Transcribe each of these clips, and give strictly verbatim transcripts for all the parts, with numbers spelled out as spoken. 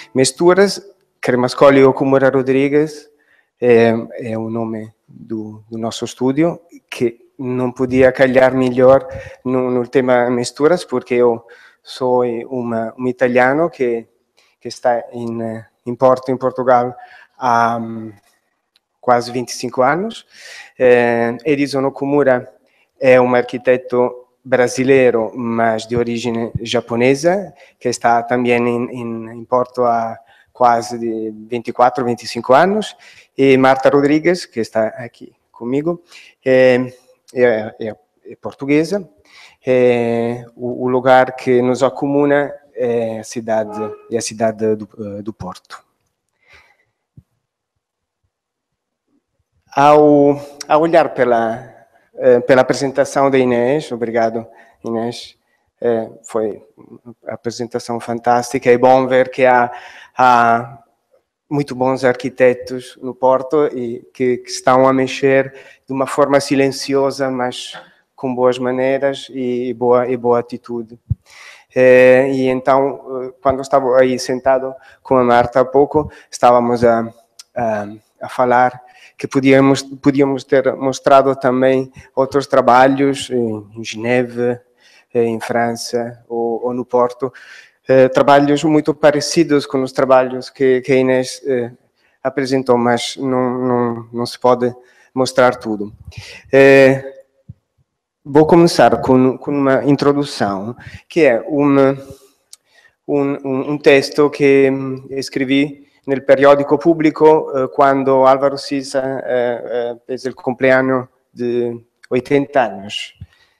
Misturas, Cremascoli Okumura Rodrigues, é, é o nome do, do nosso estúdio, que não podia calhar melhor no, no tema misturas, porque eu sou uma, um italiano que, que está em, em Porto, em Portugal, há um, quase vinte e cinco anos. É, Edison Okumura é um arquiteto brasileiro, mas de origem japonesa, que está também em, em, em Porto há quase de vinte e quatro, vinte e cinco anos, e Marta Rodrigues, que está aqui comigo, é, é, é, é portuguesa. É, o, o lugar que nos acomuna é a cidade, é a cidade do, do Porto. Ao, ao olhar pela, pela apresentação da Inês, obrigado Inês, é, foi a apresentação fantástica, é bom ver que há, há muito bons arquitetos no Porto e que, que estão a mexer de uma forma silenciosa, mas com boas maneiras e boa, e boa atitude. É, e então, quando estava aí sentado com a Marta há pouco, estávamos a, a, a falar que podíamos, podíamos ter mostrado também outros trabalhos em, em Geneve, em França ou, ou no Porto, eh, trabalhos muito parecidos com os trabalhos que, que a Inês eh, apresentou, mas não, não, não se pode mostrar tudo. Eh, vou começar com, com uma introdução, que é uma, um, um texto que escrevi nel periodico pubblico eh, quando Álvaro Siza eh, eh, fez o compleanno de oitenta anos.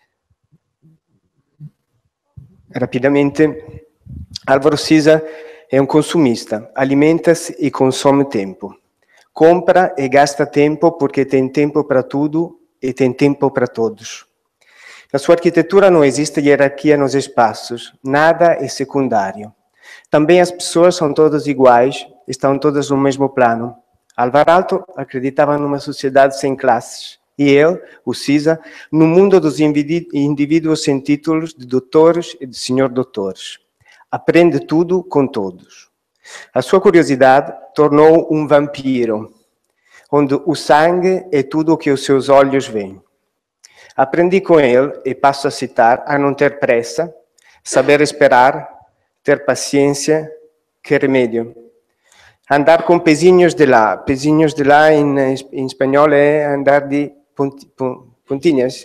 Rapidamente, Álvaro Siza é um consumista, alimenta-se e consome tempo. Compra e gasta tempo porque tem tempo para tudo e tem tempo para todos. Na sua arquitetura não existe hierarquia nos espaços, nada é secundário. Também as pessoas são todas iguais, estão todas no mesmo plano. Álvaro Aalto acreditava numa sociedade sem classes. E ele, o Siza, no mundo dos indivíduos sem títulos de doutores e de senhor doutores. Aprende tudo com todos. A sua curiosidade tornou um vampiro, onde o sangue é tudo o que os seus olhos veem. Aprendi com ele, e passo a citar, a não ter pressa, saber esperar, ter paciência, que remédio. Andar com pezinhos de lá. Pezinhos de lá em, em espanhol é andar de puntinhas,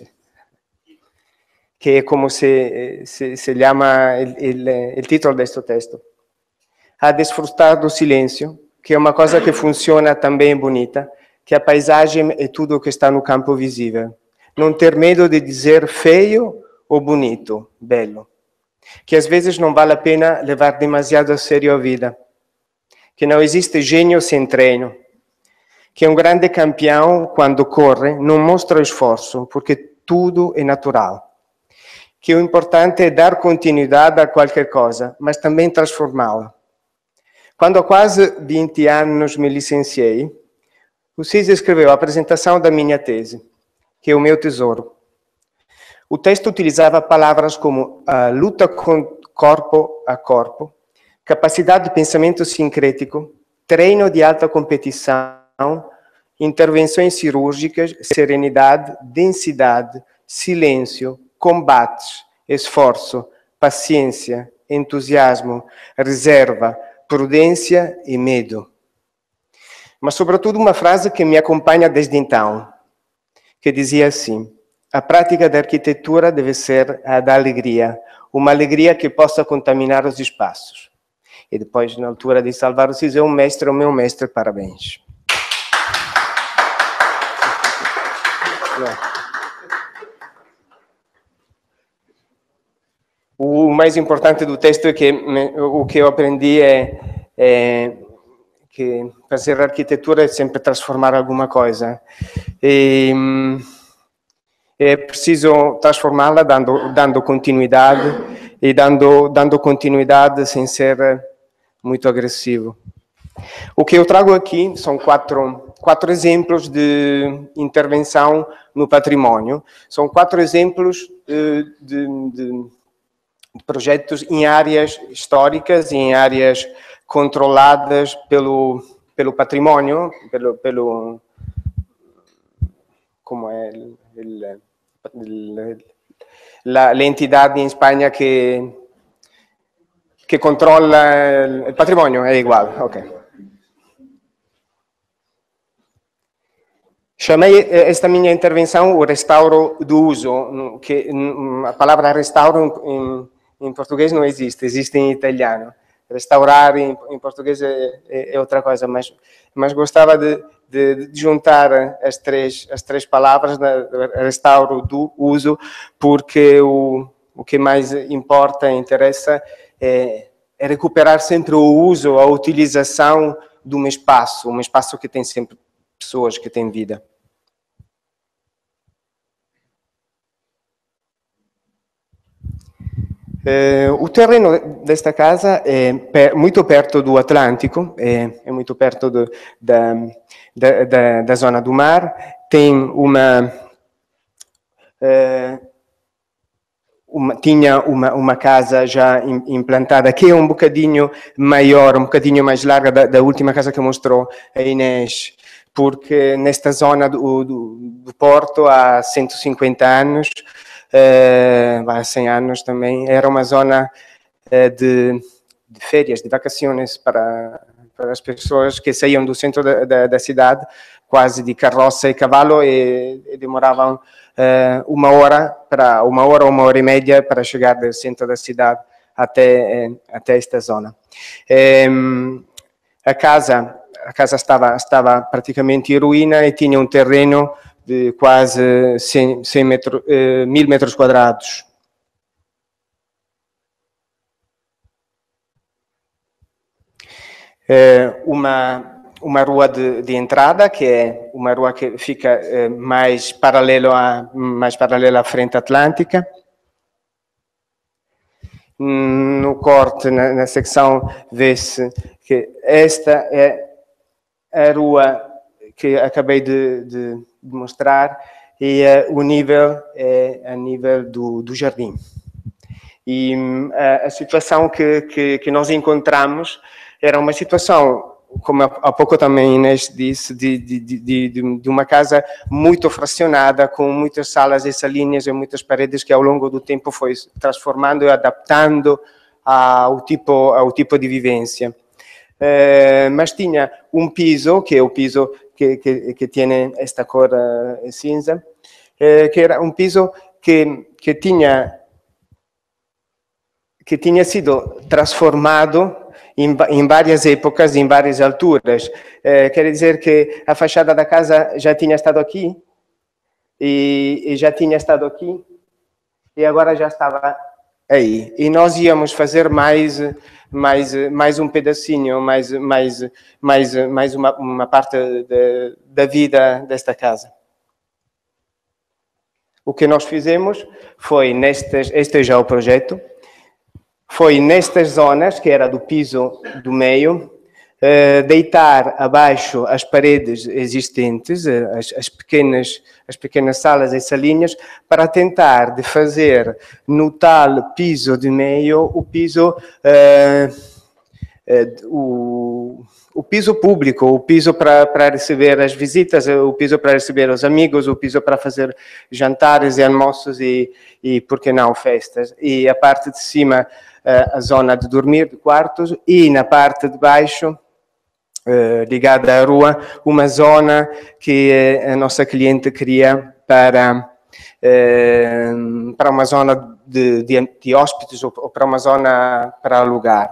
que é como se, se, se chama o título deste texto. A desfrutar do silêncio, que é uma coisa que funciona também bonita, que a paisagem é tudo o que está no campo visível. Não ter medo de dizer feio ou bonito, belo. Que às vezes não vale a pena levar demasiado a sério a vida. Que não existe gênio sem treino. Que um grande campeão, quando corre, não mostra esforço, porque tudo é natural. Que o importante é dar continuidade a qualquer coisa, mas também transformá-la. Quando há quase vinte anos me licenciei, o Siza escreveu a apresentação da minha tese, que é o meu tesouro. O texto utilizava palavras como a luta com corpo a corpo, capacidade de pensamento sincrético, treino de alta competição, intervenções cirúrgicas, serenidade, densidade, silêncio, combates, esforço, paciência, entusiasmo, reserva, prudência e medo. Mas, sobretudo, uma frase que me acompanha desde então, que dizia assim: a prática da arquitetura deve ser a da alegria, uma alegria que possa contaminar os espaços. E depois, na altura de Álvaro Siza, é um mestre, o meu mestre, parabéns. O mais importante do texto é que o que eu aprendi é, é que fazer arquitetura é sempre transformar alguma coisa. E é preciso transformá-la dando, dando continuidade e dando, dando continuidade sem ser muito agressivo. O que eu trago aqui são quatro, quatro exemplos de intervenção no património. São quatro exemplos de, de, de projetos em áreas históricas e em áreas controladas pelo, pelo patrimônio, pelo, pelo como é el, el, el, la, l'entidade in Spagna che, che controlla il, il patrimonio, è uguale, ok. Chamei esta minha intervenção o restauro do uso, que a palavra restauro em, em português não existe, existe em italiano. Restaurar em, em português é, é, é outra coisa, mas, mas gostava de, de, de juntar as três, as três palavras, né, restauro do uso, porque o, o que mais importa e interessa é, é recuperar sempre o uso, a utilização de um espaço, um espaço que tem sempre pessoas, que têm vida. Eh, o terreno desta casa è per, muito perto do Atlântico, é, é muito perto do, da, da, da, da zona do mar, tem uma, eh, uma tinha uma, uma casa já implantada que é um bocadinho maior, um bocadinho mais larga da, da última casa que mostrou a Inês, porque nesta zona do, do, do Porto há cento e cinquenta anos, Uh, há cem anos também, era uma zona uh, de, de férias, de vacações para, para as pessoas que saíam do centro da, da, da cidade, quase de carroça e cavalo, e, e demoravam uh, uma hora, para, uma hora ou uma hora e meia para chegar do centro da cidade até, até esta zona. Um, a casa, a casa estava, estava praticamente em ruína e tinha um terreno de quase cem, cem metros, eh, mil metros quadrados. Eh, uma, uma rua de, de entrada, que é uma rua que fica eh, mais paralelo à, mais paralela à frente atlântica. No corte, na, na secção, vê-se que esta é a rua que acabei de, de, de mostrar, e uh, o nível é a nível do, do jardim. E uh, a situação que, que, que nós encontramos era uma situação, como há pouco também Inês disse, de, de, de, de, de uma casa muito fracionada, com muitas salas e salinhas e muitas paredes que ao longo do tempo foi transformando e adaptando ao tipo, ao tipo de vivência. Uh, mas tinha um piso, que é o piso que, que, que tem esta cor uh, cinza, uh, que era um piso que, que, tinha, que tinha sido transformado em, em várias épocas, em várias alturas. Uh, quer dizer que a fachada da casa já tinha estado aqui, e, e já tinha estado aqui, e agora já estava aí. E nós íamos fazer mais... mais, mais um pedacinho, mais, mais, mais, mais uma, uma parte de, da vida desta casa. O que nós fizemos foi, nestes, este é já o projeto, foi nestas zonas, que era do piso do meio, eh, deitar abaixo as paredes existentes, as, as, pequenas, as pequenas salas e salinhas, para tentar de fazer no tal piso de meio o piso, eh, eh, o, o piso público, o piso para, para receber as visitas, o piso para receber os amigos, o piso para fazer jantares e almoços e, e por que não, festas. E a parte de cima, eh, a zona de dormir, de quartos, e na parte de baixo, Uh, ligada à rua, uma zona que a nossa cliente queria para, uh, para uma zona de, de, de hóspedes ou, ou para uma zona para alugar.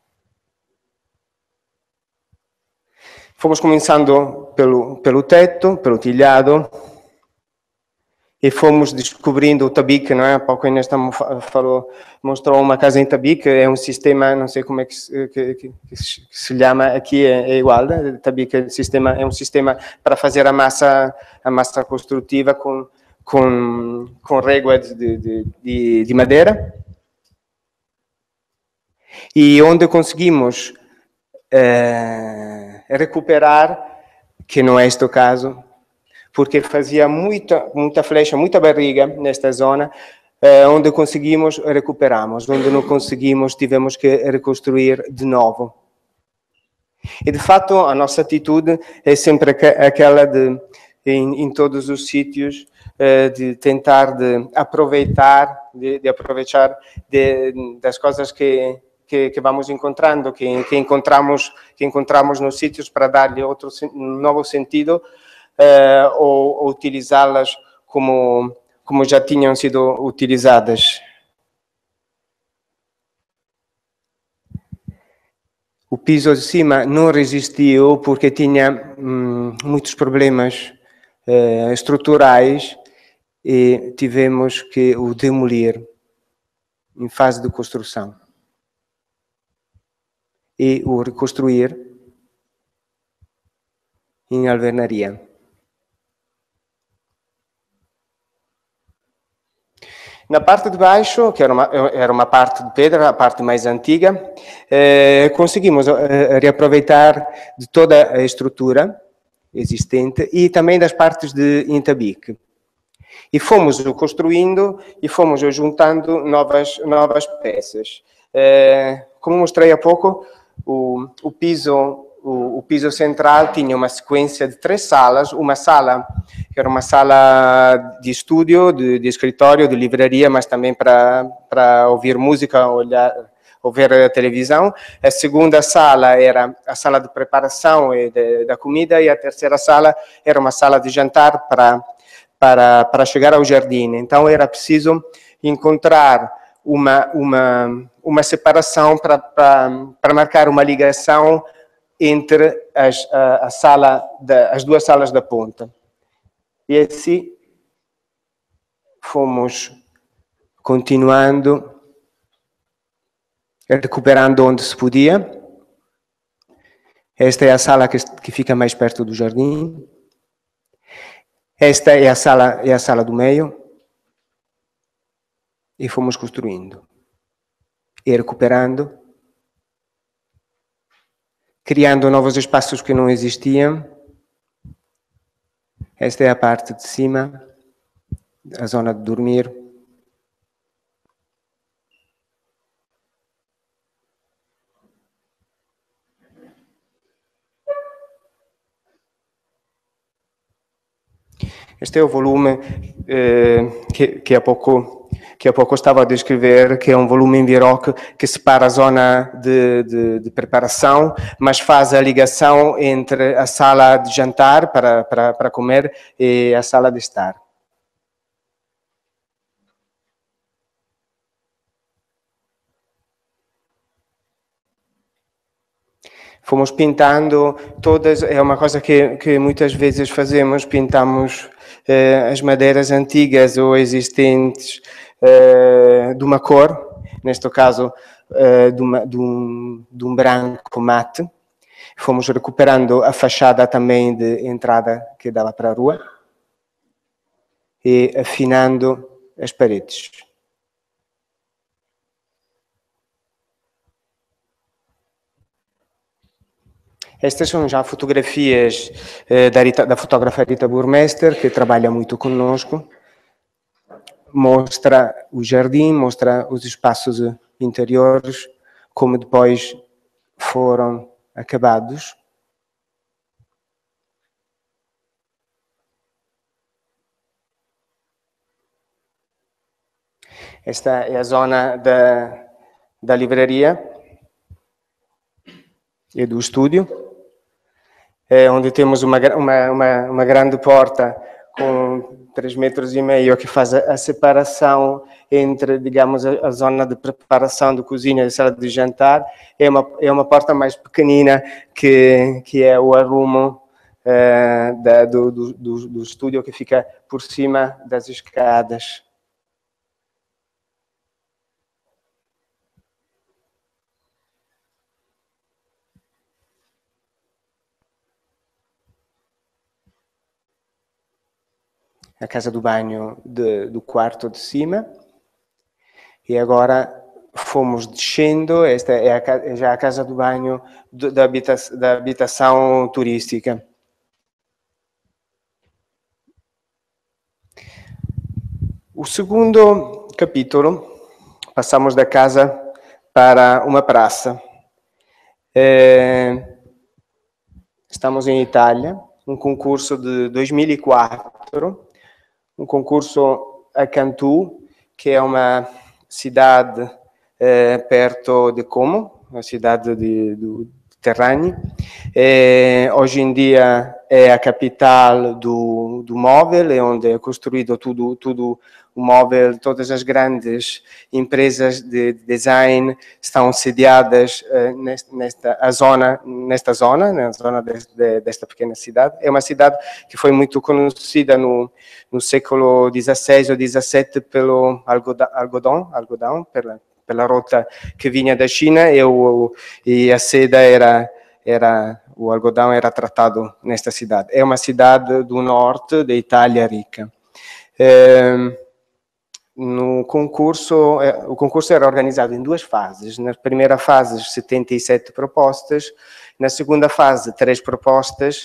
Fomos começando pelo, pelo teto, pelo telhado, e fomos descobrindo o tabique, não é? Há pouco a Inês falou, mostrou uma casa em tabique, é um sistema, não sei como é que se, que, que, que se chama, aqui é, é igual, né? Tabique é, sistema, é um sistema para fazer a massa, a massa construtiva com, com, com régua de, de, de, de madeira. E onde conseguimos eh, recuperar, que não é este o caso, porque fazia muita, muita flecha, muita barriga nesta zona, eh, onde conseguimos, recuperamos, onde não conseguimos, tivemos que reconstruir de novo. E, de fato, a nossa atitude é sempre aquela de, em, em todos os sítios, de tentar de aproveitar, de, de aproveitar de, das coisas que, que, que vamos encontrando, que, que encontramos, que encontramos nos sítios para dar-lhe outro um novo sentido, uh, ou, ou utilizá-las como, como já tinham sido utilizadas. O piso de cima não resistiu porque tinha hum, muitos problemas uh, estruturais e tivemos que o demolir em fase de construção e o reconstruir em alvenaria. Na parte de baixo, que era uma, era uma parte de pedra, a parte mais antiga, eh, conseguimos eh, reaproveitar de toda a estrutura existente e também das partes de Intabique. E fomos construindo e fomos juntando novas, novas peças. Eh, como mostrei há pouco, o, o piso... O, o piso central tinha uma sequência de três salas, uma sala que era uma sala de estúdio, de, de escritório, de livraria, mas também para, para ouvir música, olhar, ouvir a televisão. A segunda sala era a sala de preparação e de, da comida, e a terceira sala era uma sala de jantar para, para, para chegar ao jardim. Então era preciso encontrar uma, uma, uma separação para, para, para marcar uma ligação entre as, a, a sala da, as duas salas da ponta. E assim fomos continuando, recuperando onde se podia. Esta é a sala que, que fica mais perto do jardim. Esta é a sala, é a sala do meio. E fomos construindo. E recuperando. Criando novos espaços que não existiam. Esta é a parte de cima, a zona de dormir. Este é o volume eh, que, que, há pouco, que há pouco estava a descrever, que é um volume em Viroque que separa a zona de, de, de preparação, mas faz a ligação entre a sala de jantar para, para, para comer e a sala de estar. Fomos pintando todas, é uma coisa que, que muitas vezes fazemos, pintamos eh, as madeiras antigas ou existentes eh, de uma cor, neste caso eh, de, uma, de, um, de um branco mate. Fomos recuperando a fachada também de entrada que dava para a rua e afinando as paredes. Estas são já fotografias eh, da, Rita, da fotógrafa Rita Burmester, que trabalha muito conosco. Mostra o jardim, mostra os espaços interiores, como depois foram acabados. Esta é a zona da, da livraria e do estúdio. É, onde temos uma, uma, uma, uma grande porta com três metros e meio que faz a, a separação entre, digamos, a, a zona de preparação de cozinha e sala de jantar. É uma, é uma porta mais pequenina que, que é o arrumo é, da, do, do, do, do estúdio que fica por cima das escadas. A casa do banho de, do quarto de cima. E agora fomos descendo, esta é, a, é já a casa do banho de, da, habita, da habitação turística. O segundo capítulo, passamos da casa para uma praça. É, Estamos em Itália, um concurso de dois mil e quatro, um concurso a Cantù, que é uma cidade eh, perto de Como, uma cidade de, do Terrani. Eh, hoje em dia é a capital do, do móvel, é onde é construído tudo, tudo o móvel, todas as grandes empresas de design estão sediadas uh, nesta, nesta, a zona, nesta zona, na zona de, de, desta pequena cidade. É uma cidade que foi muito conhecida no, no século dezasseis ou dezessete pelo algodão, algodão, algodão pela, pela rota que vinha da China e, o, e a seda era, era, o algodão era tratado nesta cidade. É uma cidade do norte da Itália rica. É, No concurso, o concurso era organizado em duas fases. Na primeira fase, setenta e sete propostas. Na segunda fase, três propostas.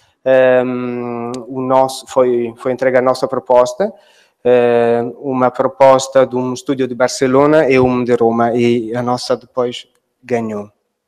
Um, o nosso, foi, foi entregue a nossa proposta, um, uma proposta de um estúdio de Barcelona e um de Roma, e a nossa depois ganhou.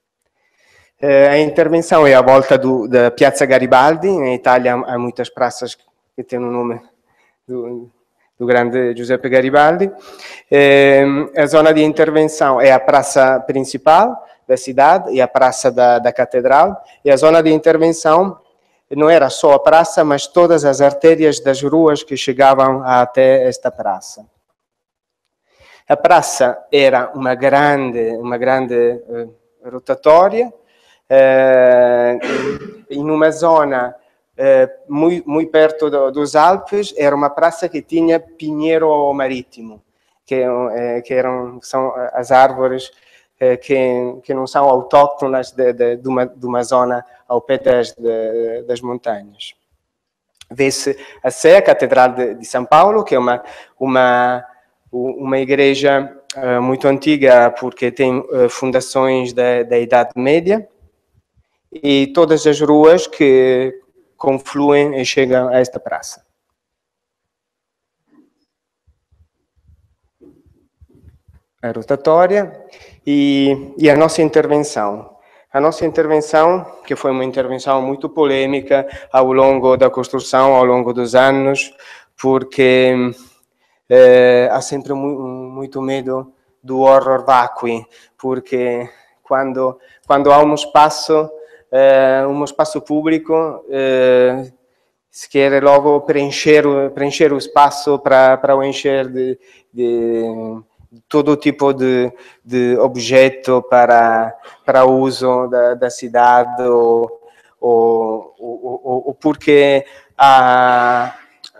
Uh, a intervenção é à volta do, da Piazza Garibaldi. Em Itália há muitas praças que têm o nome do... do grande Giuseppe Garibaldi. Eh, a zona de intervenção é a praça principal da cidade e a praça da, da catedral, e a zona de intervenção não era só a praça, mas todas as artérias das ruas que chegavam até esta praça. A praça era uma grande, uma grande eh, rotatória, eh, em uma zona Uh, muito, muito perto do, dos Alpes. Era uma praça que tinha pinheiro marítimo, que, uh, que eram, são as árvores uh, que, que não são autóctonas de, de, de, uma, de uma zona ao pé das, de, das montanhas. Vê-se a Sé, a Catedral de, de São Paulo, que é uma, uma, uma igreja uh, muito antiga, porque tem uh, fundações da, da Idade Média, e todas as ruas que confluem e chegam a esta praça. A rotatória e, e a nossa intervenção. A nossa intervenção, que foi uma intervenção muito polêmica ao longo da construção, ao longo dos anos, porque eh, há sempre mu muito medo do horror vacui, porque quando, quando há um espaço Uh, um espaço público, uh, se quer logo preencher, preencher o espaço para, para o encher de, de, de todo tipo de, de objeto para, para uso da, da cidade, ou, ou, ou, ou porque há...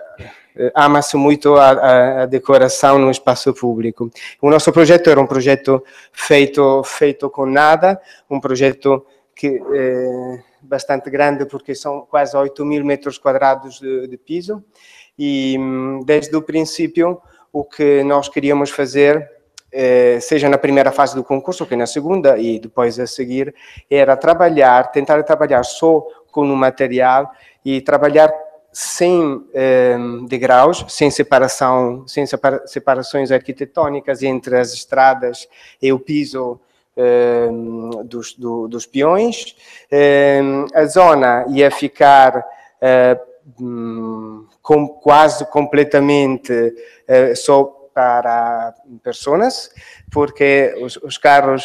ama-se muito a, a, a decoração no espaço público. O nosso projeto era um projeto feito, feito com nada, um projeto que é bastante grande, porque são quase oito mil metros quadrados de, de piso, e desde o princípio o que nós queríamos fazer, eh, seja na primeira fase do concurso, que na segunda, e depois a seguir, era trabalhar, tentar trabalhar só com o material e trabalhar sem eh, degraus, sem separação, sem separa, separações arquitetônicas entre as estradas e o piso Uh, dos, do, dos peões. Uh, a zona ia ficar uh, um, com, quase completamente uh, só para pessoas, porque os, os carros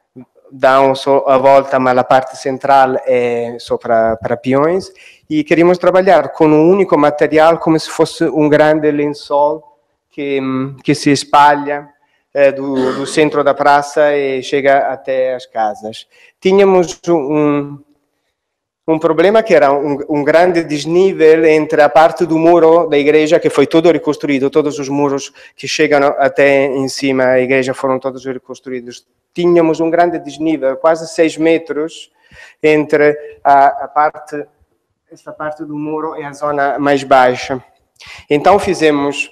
dão só a volta, mas a parte central é só para, para peões, e queríamos trabalhar com um único material, como se fosse um grande lençol que, que se espalha Do, do centro da praça e chega até as casas. Tínhamos um, um problema que era um, um grande desnível entre a parte do muro da igreja, que foi todo reconstruído, todos os muros que chegam até em cima da igreja foram todos reconstruídos. Tínhamos um grande desnível, quase seis metros, entre a, a parte, esta parte do muro e a zona mais baixa. Então fizemos...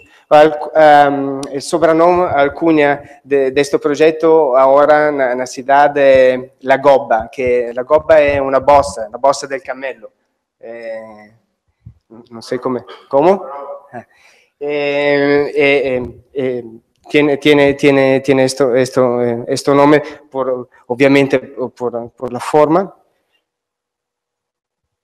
Um, o sobrenome, a alcunha de, deste projeto agora na, na cidade é La Gobba, que La Gobba é uma bossa, a bossa del camelo. É, não sei como. Como? É, é, é, tiene, tiene, tiene, tiene esto, esto, esto nome, por, obviamente, por, por la forma.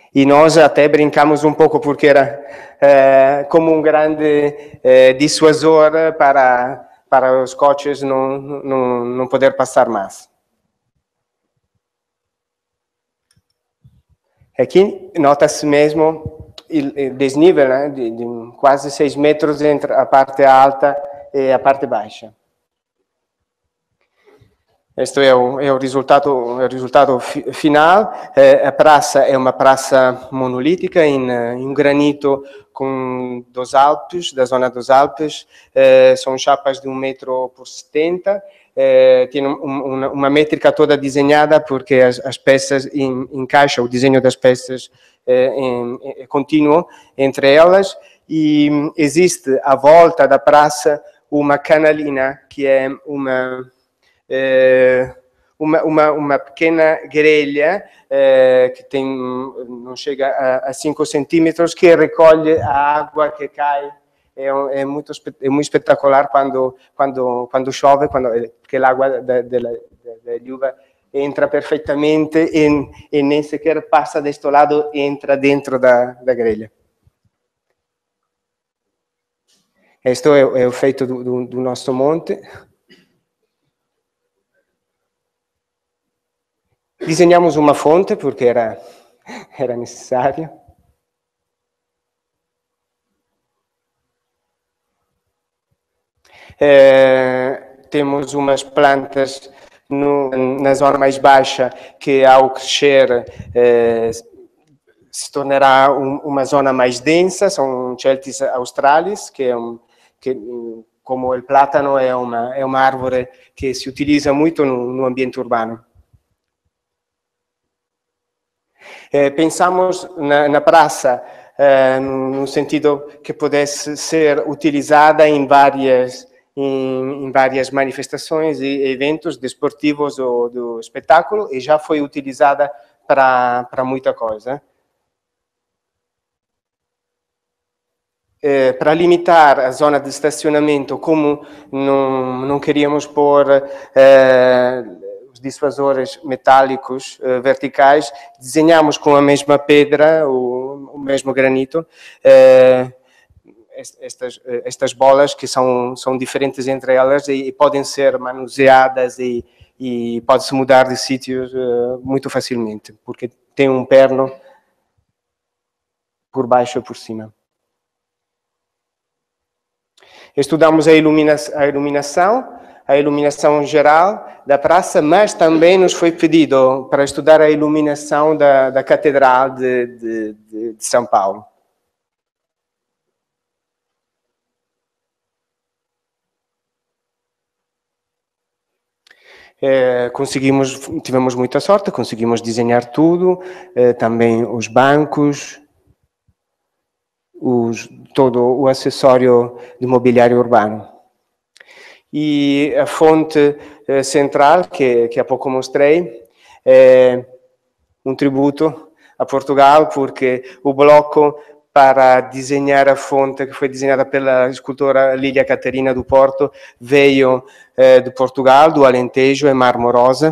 E nós até brincamos um pouco porque era eh, como um grande eh, dissuasor para, para os coches não, não, não poder passar mais. Aqui nota-se mesmo o desnível, né, de, de quase seis metros entre a parte alta e a parte baixa. Este é o, é o resultado, o resultado final. Eh, a praça é uma praça monolítica em, em granito com dos Alpes, da zona dos Alpes. Eh, são chapas de um metro por setenta. Eh, tem um, uma, uma métrica toda desenhada porque as, as peças em, encaixam, o desenho das peças eh, em, é contínuo entre elas. E existe à volta da praça uma canalina, que é uma... Eh, uma, uma, uma pequena grelha eh, que tem, não chega a cinco centímetros, que recolhe a água que cai. É, é, muito, é muito espetacular quando, quando, quando chove, quando, porque a água da, da, da, da chuva entra perfeitamente e, e nem sequer passa deste lado e entra dentro da, da grelha. Este é, é o feito do, do, do nosso monte. Desenhamos uma fonte porque era, era necessário. É, temos umas plantas no, na zona mais baixa que, ao crescer, é, se tornará um, uma zona mais densa. São Celtis australis, que é um... Que, como o plátano, é uma, é uma árvore que se utiliza muito no, no ambiente urbano. Eh, pensamos na, na praça eh, no sentido que pudesse ser utilizada em várias, em, em várias manifestações e eventos desportivos ou do espetáculo, e já foi utilizada para, para muita coisa. Eh, para limitar a zona de estacionamento, como não, não queríamos pôr eh, os dissuasores metálicos eh, verticais, desenhamos com a mesma pedra, o, o mesmo granito, eh, estas, estas bolas que são, são diferentes entre elas e, e podem ser manuseadas e, e pode-se mudar de sítios eh, muito facilmente, porque tem um perno por baixo e por cima. Estudamos a, ilumina a iluminação, a iluminação geral da praça, mas também nos foi pedido para estudar a iluminação da, da Catedral de, de, de, de São Paulo. É, conseguimos, tivemos muita sorte, conseguimos desenhar tudo, é, também os bancos, os, todo o acessório de mobiliário urbano. E a fonte eh, central, que, que há pouco mostrei, é um tributo a Portugal, porque o bloco para desenhar a fonte, que foi desenhada pela escultora Lília Catarina do Porto, veio eh, de Portugal, do Alentejo, em Marmorosa.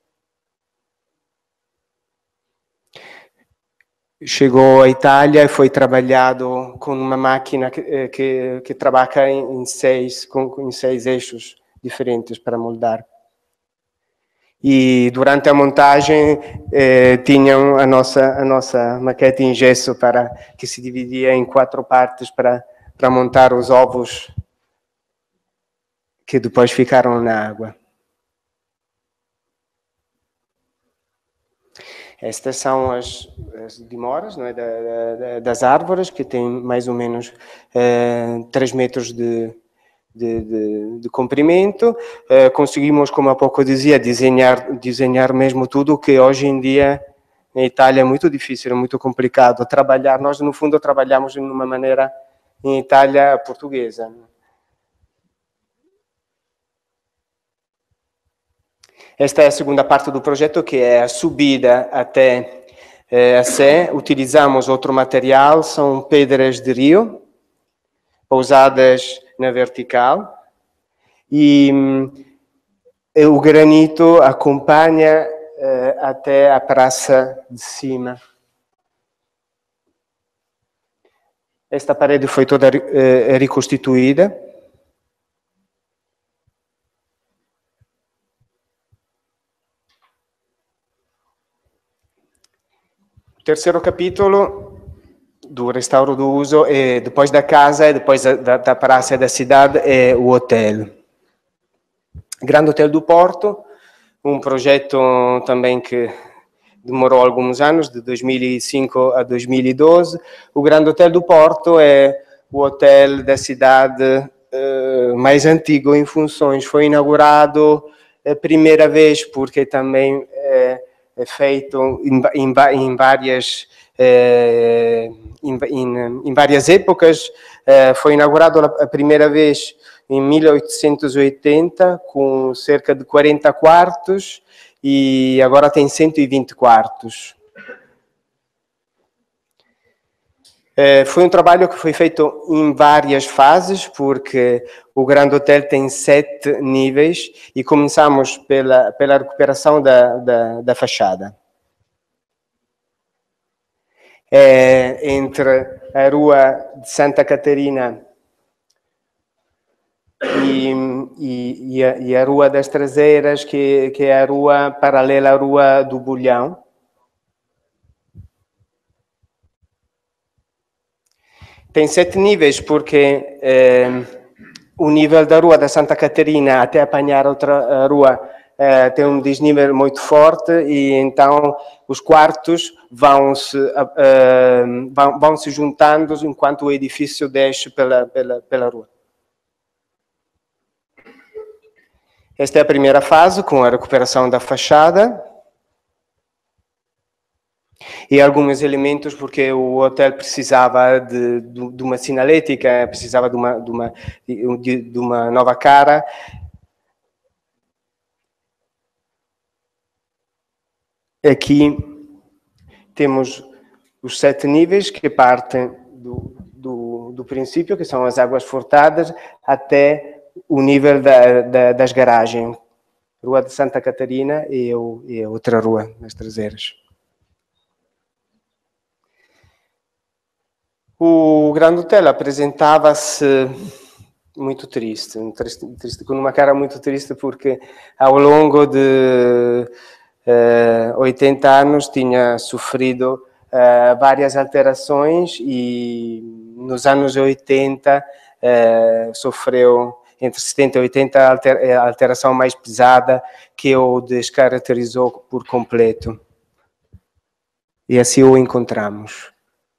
Chegou à Itália e foi trabalhado com uma máquina que, que, que trabalha em seis, com, em seis eixos diferentes para moldar. E durante a montagem eh, tinham a nossa, a nossa maquete em gesso, para, que se dividia em quatro partes para, para montar os ovos que depois ficaram na água. Estas são as, as dimoras, não é, da, da, das árvores, que têm mais ou menos eh, três metros de, de, de, de comprimento. Eh, conseguimos, como há pouco dizia, desenhar, desenhar mesmo tudo, que hoje em dia na Itália é muito difícil, é muito complicado trabalhar. Nós, no fundo, trabalhamos de uma maneira em Itália portuguesa. Esta é a segunda parte do projeto, que é a subida até eh, a Sé. Utilizamos outro material, são pedras de rio, pousadas na vertical, e hum, o granito acompanha eh, até a praça de cima. Esta parede foi toda eh, reconstituída. O terceiro capítulo do restauro do uso, é, depois da casa e depois da, da praça da cidade, é o hotel. Grande Hotel do Porto, um projeto também que demorou alguns anos, de dois mil e cinco a dois mil e doze. O Grande Hotel do Porto é o hotel da cidade uh, mais antigo em funções. Foi inaugurado a primeira vez porque também é, é feito em, em, em várias é, em, em, em várias épocas. É, foi inaugurado a primeira vez em mil oitocentos e oitenta, com cerca de quarenta quartos, e agora tem cento e vinte quartos. É, foi um trabalho que foi feito em várias fases, porque o Grande Hotel tem sete níveis, e começamos pela, pela recuperação da, da, da fachada. É, entre a Rua de Santa Catarina E, e, e, a, e a Rua das Traseiras, que, que é a rua paralela à Rua do Bolhão. Tem sete níveis, porque eh, o nível da Rua da Santa Catarina até apanhar outra rua eh, tem um desnível muito forte, e então os quartos vão-se eh, vão, vão se juntando enquanto o edifício desce pela, pela, pela rua. Esta é a primeira fase, com a recuperação da fachada e alguns elementos, porque o hotel precisava de, de, de uma sinalética, precisava de uma, de, uma, de, de uma nova cara. Aqui temos os sete níveis, que partem do, do, do princípio, que são as águas furtadas, até o nível da, da, das garagens. Rua de Santa Catarina e, o, e a outra rua, nas Traseiras. O Grande Hotel apresentava-se muito triste, triste, triste, com uma cara muito triste, porque ao longo de eh, oitenta anos tinha sofrido eh, várias alterações, e nos anos oitenta eh, sofreu, entre setenta e oitenta, a alteração mais pesada, que o descaracterizou por completo. E assim o encontramos.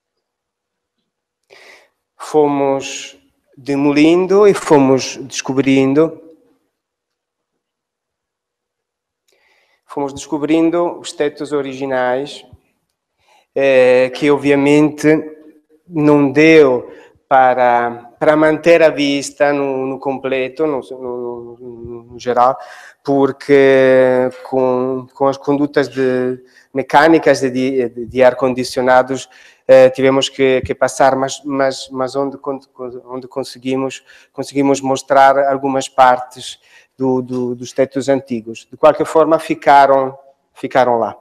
Fomos demolindo e fomos descobrindo, fomos descobrindo os tetos originais, eh, que obviamente não deu para, para manter a vista no, no completo, no, no, no, no geral, porque com, com as condutas de, mecânicas de, de, de ar-condicionados eh, tivemos que, que passar, mas, mas, mas onde, onde conseguimos, conseguimos mostrar algumas partes do, do, dos tetos antigos. De qualquer forma, ficaram, ficaram lá.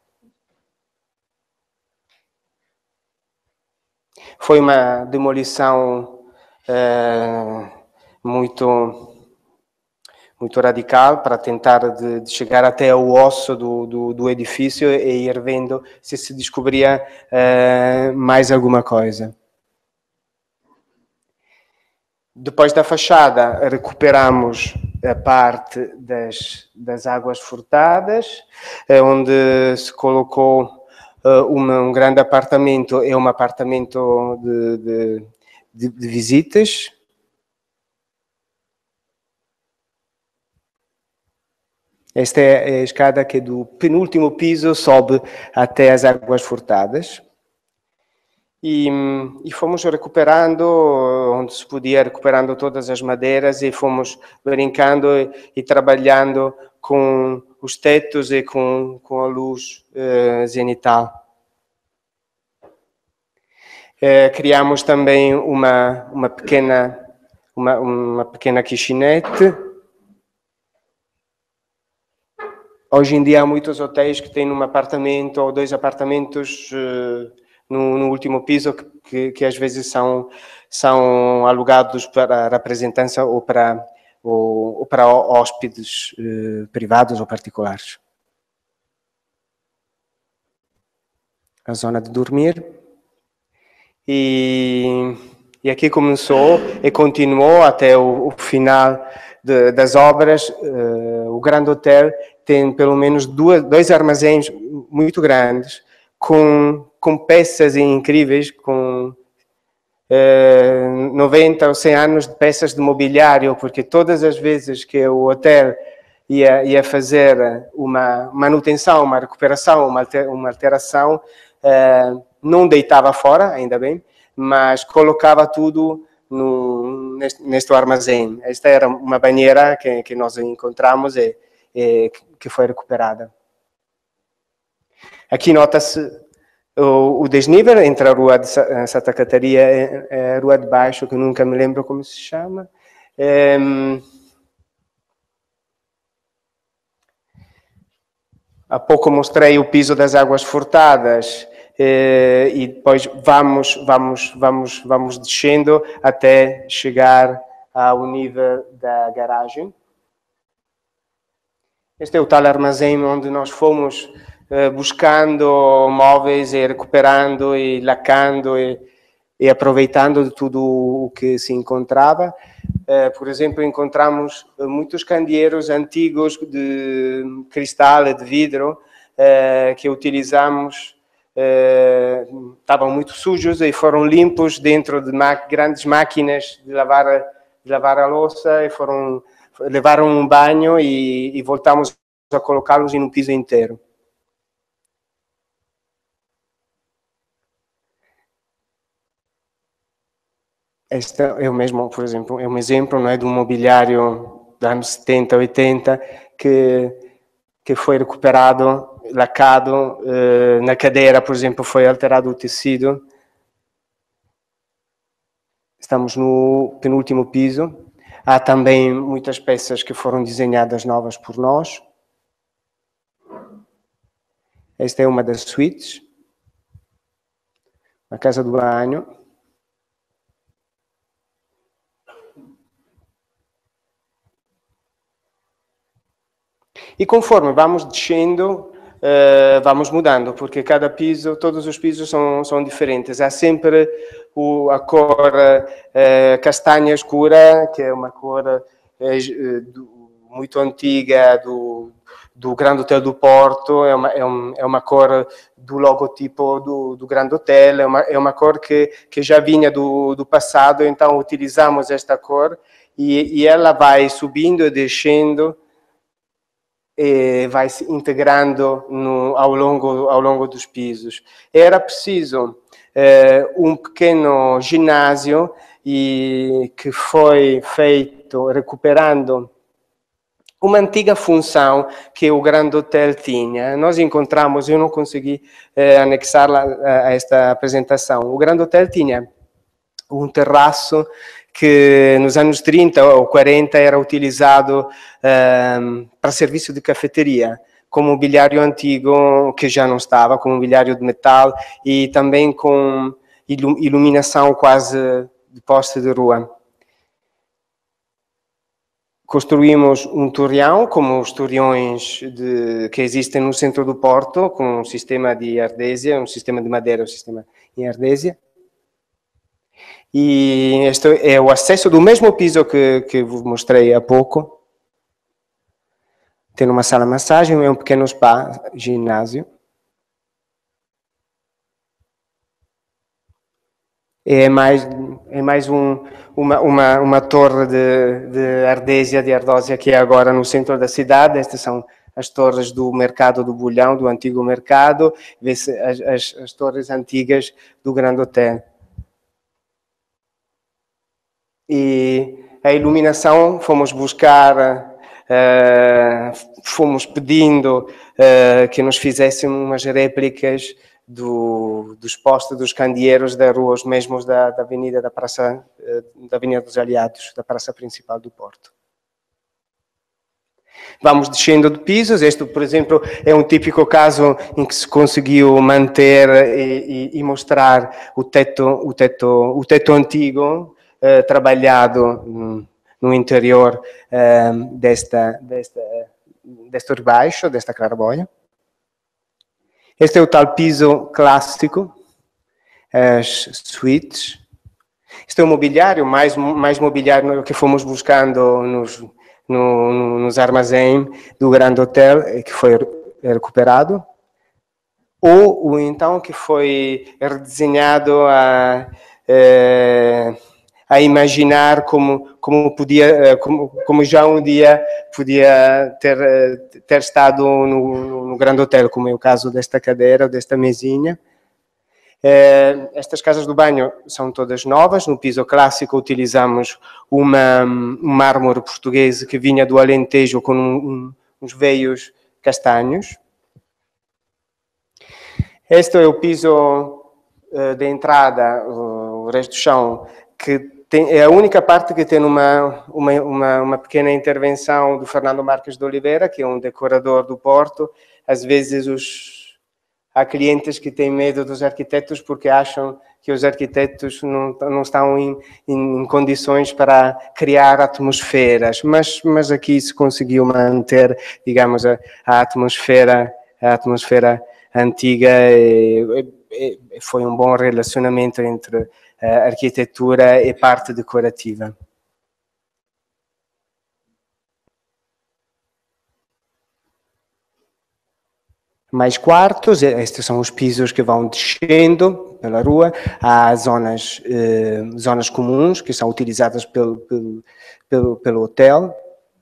Foi uma demolição eh, muito, muito radical, para tentar de, de chegar até o osso do, do, do edifício e ir vendo se se descobria eh, mais alguma coisa. Depois da fachada, recuperamos a parte das, das águas furtadas, onde se colocou uma, um grande apartamento e um apartamento de, de, de, de visitas. Esta é a escada que do penúltimo piso sobe até as águas furtadas. E, e fomos recuperando, onde se podia, recuperando todas as madeiras, e fomos brincando e, e trabalhando com os tetos e com, com a luz eh, zenital. Eh, criamos também uma, uma, pequena, uma, uma pequena kitchenette. Hoje em dia há muitos hotéis que têm um apartamento ou dois apartamentos eh, no, no último piso, que, que, que às vezes são, são alugados para representança ou para, ou, ou para hóspedes eh, privados ou particulares. A zona de dormir. E, e aqui começou e continuou até o, o final de, das obras. Uh, o Grand Hotel tem pelo menos duas, dois armazéns muito grandes, com, com peças incríveis, com uh, noventa ou cem anos de peças de mobiliário, porque todas as vezes que o hotel ia, ia fazer uma manutenção, uma recuperação, uma, alter, uma alteração, uh, não deitava fora, ainda bem, mas colocava tudo no, neste, neste armazém. Esta era uma banheira que, que nós encontramos e, e que foi recuperada. Aqui nota-se o, o desnível entre a rua de Santa Catarina e a rua de baixo, que nunca me lembro como se chama. É, há pouco mostrei o piso das águas furtadas. Uh, e depois vamos, vamos, vamos, vamos descendo até chegar ao nível da garagem. Este é o tal armazém onde nós fomos uh, buscando móveis e recuperando e lacando e, e aproveitando de tudo o que se encontrava. Uh, por exemplo, encontramos muitos candeeiros antigos de cristal e de vidro uh, que utilizamos. Uh, estavam muito sujos e foram limpos dentro de grandes máquinas de lavar, de lavar a louça e foram, levaram um banho e, e voltamos a colocá-los em um piso inteiro. Este é o mesmo, por exemplo, é um exemplo, não é, de um mobiliário dos anos setenta, oitenta que, que foi recuperado, lacado, eh, na cadeira, por exemplo, foi alterado o tecido. Estamos no penúltimo piso. Há também muitas peças que foram desenhadas novas por nós. Esta é uma das suítes. A casa do banho. E conforme vamos descendo, uh, vamos mudando, porque cada piso, todos os pisos são, são diferentes. Há sempre o, a cor uh, castanha escura, que é uma cor uh, do, muito antiga do, do Grand Hotel do Porto, é uma, é, um, é uma cor do logotipo do, do Grand Hotel, é uma, é uma cor que, que já vinha do, do passado, então utilizamos esta cor e, e ela vai subindo e descendo e vai se integrando no, ao, longo, ao longo dos pisos. Era preciso eh, um pequeno ginásio e que foi feito recuperando uma antiga função que o Grand Hotel tinha. Nós encontramos, eu não consegui eh, anexá-la a esta apresentação. O Grand Hotel tinha um terraço que nos anos trinta ou quarenta era utilizado um, para serviço de cafeteria, com mobiliário antigo que já não estava, com mobiliário de metal e também com iluminação quase de poste de rua. Construímos um torreão, como os torreões de, que existem no centro do Porto, com um sistema de ardésia, um sistema de madeira, um sistema em ardésia. E este é o acesso do mesmo piso que, que vos mostrei há pouco. Tem uma sala de massagem, é um pequeno spa, ginásio. É mais, é mais um, uma, uma, uma torre de, de ardésia, de ardósia, que é agora no centro da cidade. Estas são as torres do mercado do Bolhão, do antigo mercado. Vê-se as, as, as torres antigas do Grand Hotel. E a iluminação fomos buscar, uh, fomos pedindo uh, que nos fizessem umas réplicas do, dos postes dos candeeiros da rua, os mesmos da, da Avenida da Praça, uh, da Avenida dos Aliados, da Praça Principal do Porto. Vamos descendo de pisos. Este, por exemplo, é um típico caso em que se conseguiu manter e, e, e mostrar o teto, o teto, o teto antigo, eh, trabalhado hum, no interior eh, desta, desta, deste baixo, desta claraboia. Este é o tal piso clássico, as suítes. Este é o mobiliário, mais, mais mobiliário que fomos buscando nos, no, nos armazéns do Grand Hotel, que foi recuperado. Ou, ou então que foi redesenhado a, a imaginar como, como, podia, como, como já um dia podia ter, ter estado no, no Grand Hotel, como é o caso desta cadeira, desta mesinha. Estas casas do banho são todas novas. No piso clássico utilizamos uma, um mármore português que vinha do Alentejo com um, um, uns veios castanhos. Este é o piso uh, de entrada, o resto do chão, que tem, é a única parte que tem uma, uma, uma, uma pequena intervenção do Fernando Marques de Oliveira, que é um decorador do Porto. Às vezes os há clientes que têm medo dos arquitetos porque acham que os arquitetos não, não estão em, em condições para criar atmosferas, mas, mas aqui se conseguiu manter, digamos, a, a atmosfera, a atmosfera antiga. E, e, foi um bom relacionamento entre a arquitetura e parte decorativa. Mais quartos, estes são os pisos que vão descendo pela rua. Há zonas, eh, zonas comuns que são utilizadas pelo, pelo, pelo, pelo hotel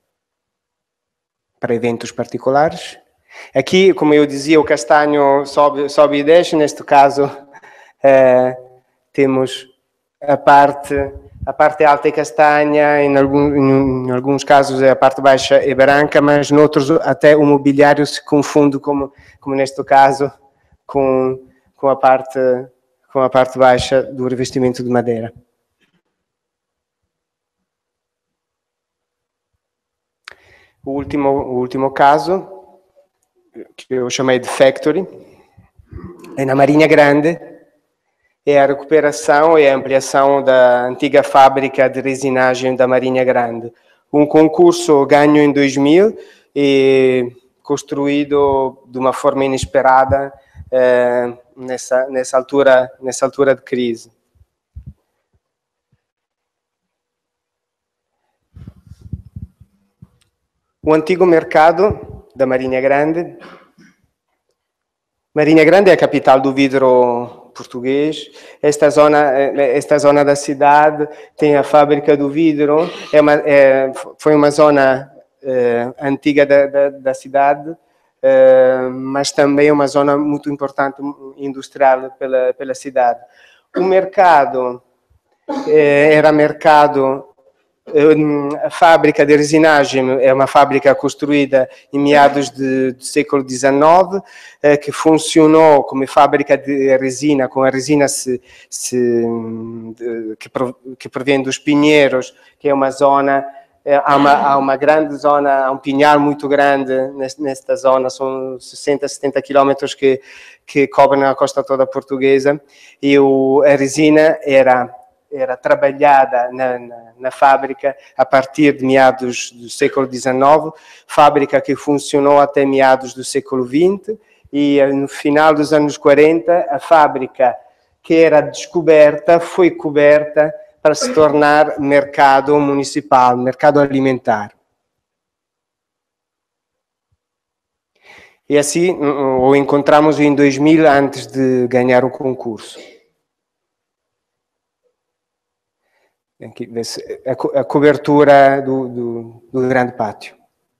para eventos particulares. Aqui, como eu dizia, o castanho sobe, sobe e desce. Neste caso, eh, temos a parte, a parte alta é castanha, em, algum, em, em alguns casos a parte baixa é branca, mas noutros até o mobiliário se confunde, como, como neste caso, com, com, a parte, com a parte baixa do revestimento de madeira. O último, o último caso, que eu chamei de Factory, é na Marinha Grande. É a recuperação e a ampliação da antiga fábrica de resinagem da Marinha Grande. Um concurso ganho em dois mil e construído de uma forma inesperada eh, nessa, nessa, altura, nessa altura de crise. O antigo mercado da Marinha Grande. Marinha Grande é a capital do vidro português. Esta zona, esta zona da cidade tem a fábrica do vidro. É uma, é, foi uma zona é, antiga da, da, da cidade, é, mas também uma zona muito importante industrial pela, pela cidade. O mercado é, era mercado. A fábrica de resinagem é uma fábrica construída em meados de, do século dezenove, eh, que funcionou como fábrica de resina, com a resina se, se, de, que, que provém dos pinheiros, que é uma zona, eh, há, uma, há uma grande zona, há um pinhal muito grande nesta zona, são sessenta, setenta quilómetros que, que cobrem a costa toda portuguesa, e o, a resina era... era trabalhada na, na, na fábrica a partir de meados do século dezenove, fábrica que funcionou até meados do século vinte, e no final dos anos quarenta, a fábrica que era descoberta foi coberta para se tornar mercado municipal, mercado alimentar. E assim o encontramos em dois mil, antes de ganhar o concurso. Aqui, a cobertura do, do, do grande pátio.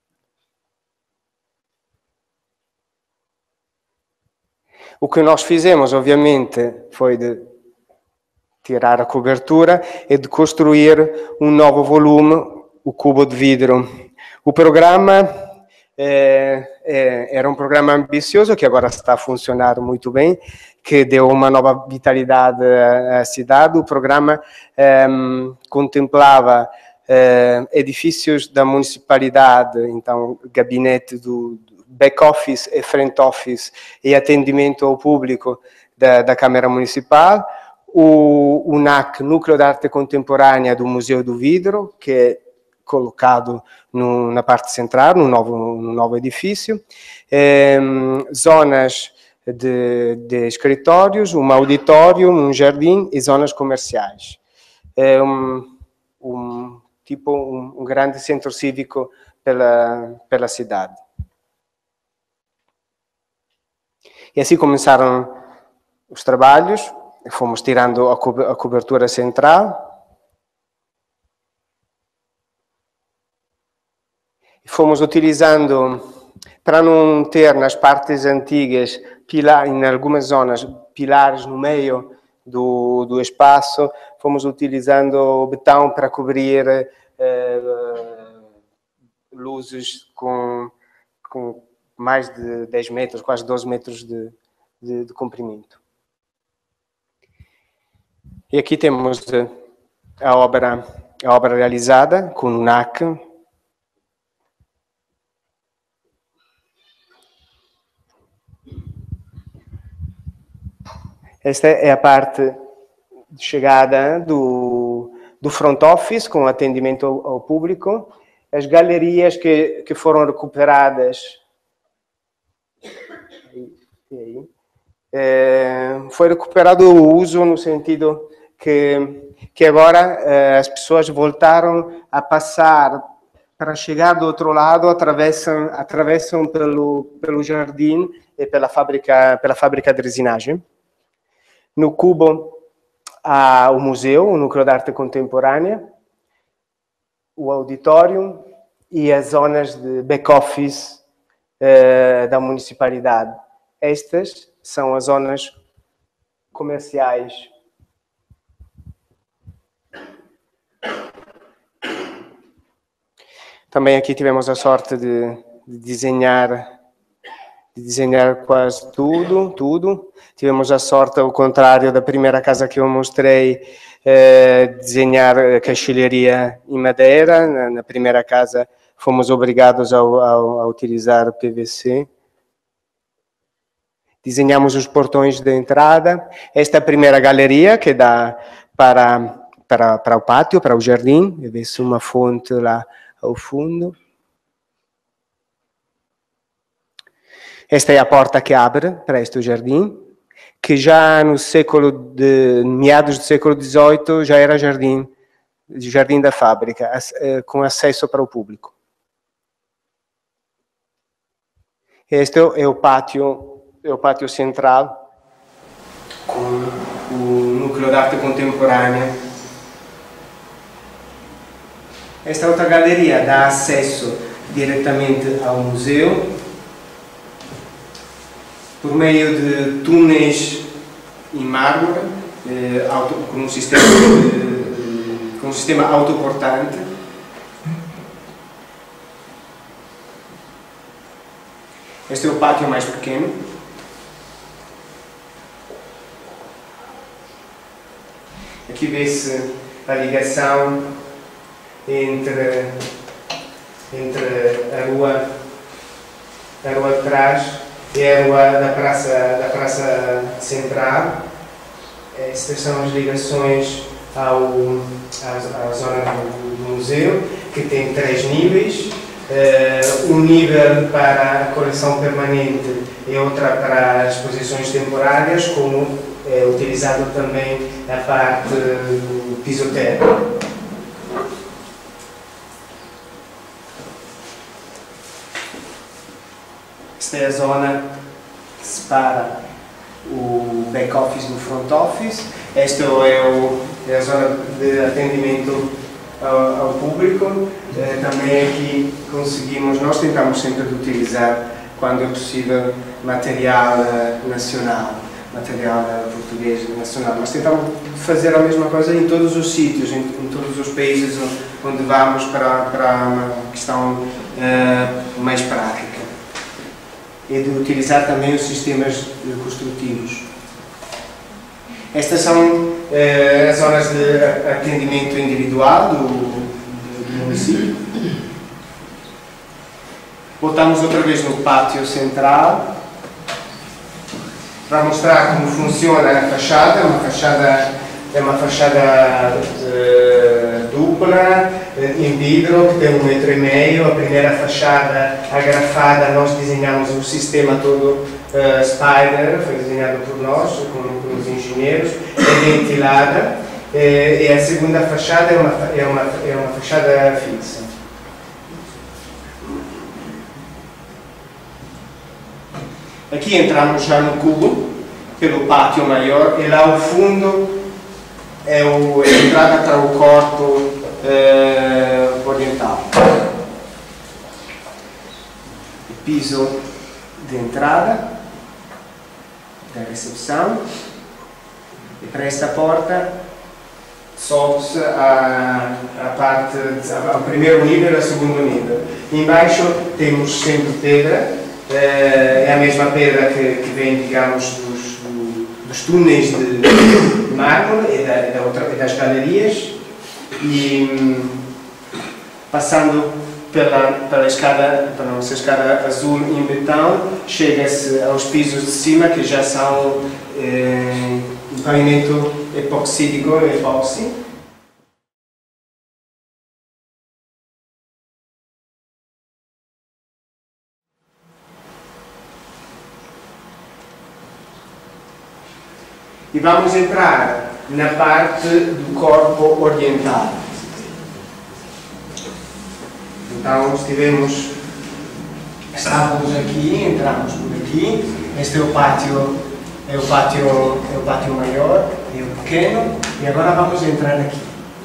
O que nós fizemos, obviamente, foi de tirar a cobertura e de construir um novo volume, o cubo de vidro. O programa é, é, era um programa ambicioso, que agora está a funcionar muito bem, que deu uma nova vitalidade à cidade. O programa um, contemplava uh, edifícios da municipalidade, então gabinete do back-office e front-office e atendimento ao público da, da Câmara Municipal, o, o N A C, Núcleo de Arte Contemporânea do Museu do Vidro, que é colocado no, na parte central, no novo, no novo edifício, eh, zonas de, de escritórios, um auditório, um jardim e zonas comerciais. É um, um tipo um, um grande centro cívico pela, pela cidade. E assim começaram os trabalhos, fomos tirando a, co a cobertura central, fomos utilizando, para não ter nas partes antigas, pilar, em algumas zonas, pilares no meio do, do espaço, fomos utilizando betão para cobrir eh, luzes com, com mais de dez metros, quase doze metros de, de, de comprimento. E aqui temos a obra, a obra realizada com o N A C. Esta é a parte de chegada do, do front office, com atendimento ao, ao público. As galerias que, que foram recuperadas. Aí, é, foi recuperado o uso no sentido que, que agora é, as pessoas voltaram a passar, para chegar do outro lado, atravessam, atravessam pelo, pelo jardim e pela fábrica, pela fábrica de resinagem. No cubo há o museu, o Núcleo de Arte Contemporânea, o auditório e as zonas de back-office eh, da municipalidade. Estas são as zonas comerciais. Também aqui tivemos a sorte de, de desenhar de desenhar quase tudo, tudo. Tivemos a sorte, ao contrário da primeira casa que eu mostrei, eh, desenhar a caixilharia em madeira. Na, na primeira casa fomos obrigados a, a, a utilizar P V C. Desenhamos os portões de entrada. Esta é a primeira galeria que dá para, para, para o pátio, para o jardim. Vê-se uma fonte lá ao fundo. Esta é a porta que abre para este jardim, que já no século de meados do século dezoito já era jardim, jardim da fábrica, com acesso para o público. Este é o pátio, é o pátio central, com o Núcleo de Arte Contemporânea. Esta outra galeria dá acesso diretamente ao museu, por meio de túneis em mármore, eh, auto, com, um sistema, eh, com um sistema autoportante. Este é o pátio mais pequeno. Aqui vê-se a ligação entre, entre a rua, a rua de trás e a rua da praça, da praça central. Estas são as ligações ao, à, à zona do, do museu, que tem três níveis. Uh, um nível para a coleção permanente e outra para as exposições temporárias, como é utilizado também a parte do piso térreo. Esta é a zona que separa o back-office do front-office. Esta é, o, é a zona de atendimento ao, ao público. É, também aqui conseguimos, nós tentamos sempre utilizar, quando é possível, material nacional, material português nacional. Mas tentamos fazer a mesma coisa em todos os sítios, em, em todos os países onde vamos para, para uma questão uh, mais prática. E de utilizar também os sistemas construtivos. Estas são eh, as zonas de atendimento individual do, município. Voltamos outra vez no pátio central para mostrar como funciona a fachada. É uma fachada, é uma fachada uh, dupla, uh, em vidro, que tem um metro e meio. A primeira fachada agrafada, nós desenhamos o sistema todo uh, Spider, foi desenhado por nós, com, com os engenheiros, é ventilada. Uh, e a segunda fachada é uma, é uma, é uma fachada fixa. Aqui entramos já no cubo, pelo pátio maior, e lá ao fundo é, o, é a entrada para o corpo eh, oriental. O piso de entrada, da recepção, e para esta porta sobe-se a, a parte, ao primeiro nível e ao segundo nível. Embaixo temos sempre pedra. É a mesma pedra que, que vem, digamos, dos, dos túneis de, de mármore e, da, da outra, e das galerias, e passando pela, pela escada, pela nossa escada azul em betão, chega-se aos pisos de cima, que já são eh, um pavimento epoxídico, epóxi. E vamos entrar na parte do corpo oriental. Então estivemos, estávamos aqui, entramos por aqui. Este é o pátio, é o pátio, é o pátio maior, é o pequeno, e agora vamos entrar aqui.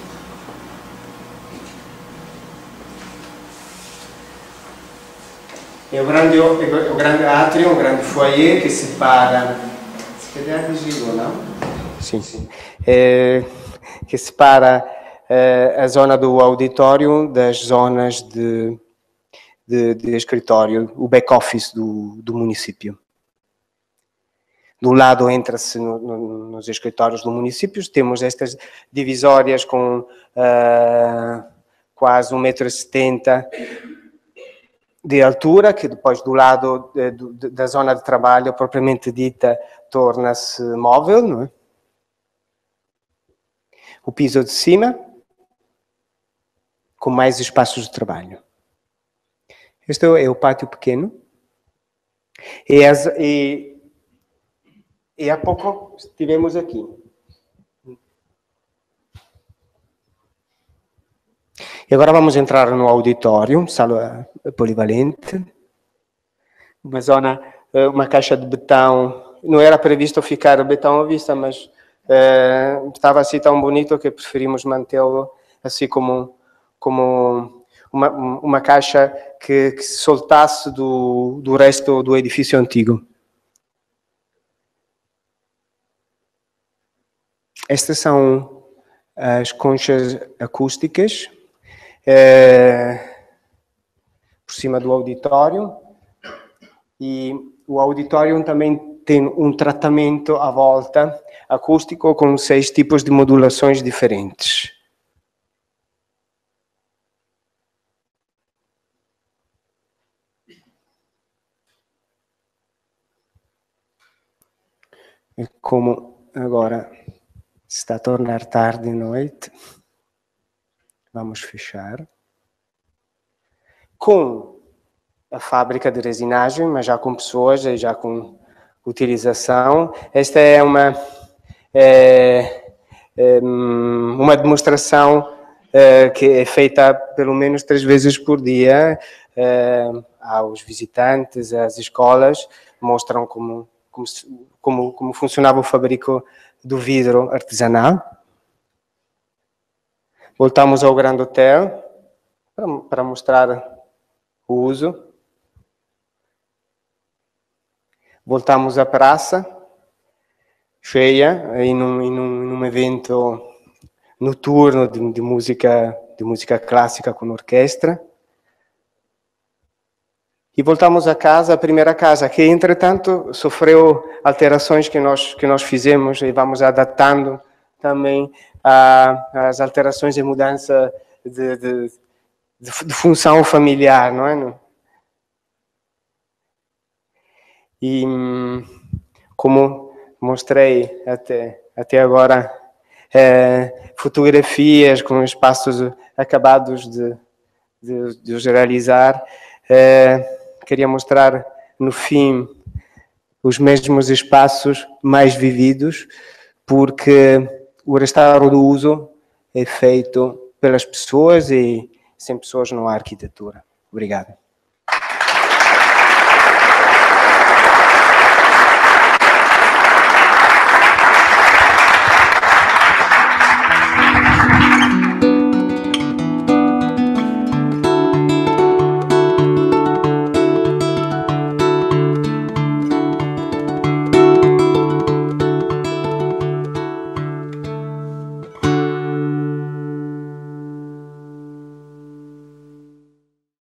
É o grande, é o grande átrio, um grande foyer que separa. Não? Sim, sim. É, que separa é, a zona do auditório das zonas de, de, de escritório, o back-office do, do município. Do lado entra-se no, no, nos escritórios do município, temos estas divisórias com uh, quase um metro e setenta de altura, que depois do lado de, de, da zona de trabalho propriamente dita torna-se móvel, não é? O piso de cima, com mais espaços de trabalho. Este é o pátio pequeno. E, as, e, e há pouco estivemos aqui. E agora vamos entrar no auditório, sala polivalente. Uma zona, uma caixa de betão. Não era previsto ficar betão à vista, mas eh, estava assim tão bonito que preferimos mantê-lo assim como, como uma, uma caixa que, que se soltasse do, do resto do edifício antigo. Estas são as conchas acústicas eh, por cima do auditório, e o auditório também tem um tratamento à volta acústico com seis tipos de modulações diferentes. E como agora está a tornar tarde e noite, vamos fechar com a fábrica de resinagem, mas já com pessoas e já com utilização. Esta é uma, é, é, uma demonstração é, que é feita pelo menos três vezes por dia é, aos visitantes, às escolas, mostram como, como, como, como funcionava o fabrico do vidro artesanal. Voltamos ao Grande Hotel para, para mostrar o uso. Voltamos à praça, cheia, em um, em um, em um evento noturno de, de, música, de música clássica com orquestra. E voltamos a casa, a primeira casa, que entretanto sofreu alterações que nós, que nós fizemos e vamos adaptando também às alterações e mudança de, de, de, de função familiar, não é? E como mostrei até, até agora, é, fotografias com espaços acabados de, de, de os realizar, é, queria mostrar no fim os mesmos espaços mais vividos, porque o restauro do uso é feito pelas pessoas e sem pessoas não há arquitetura. Obrigado.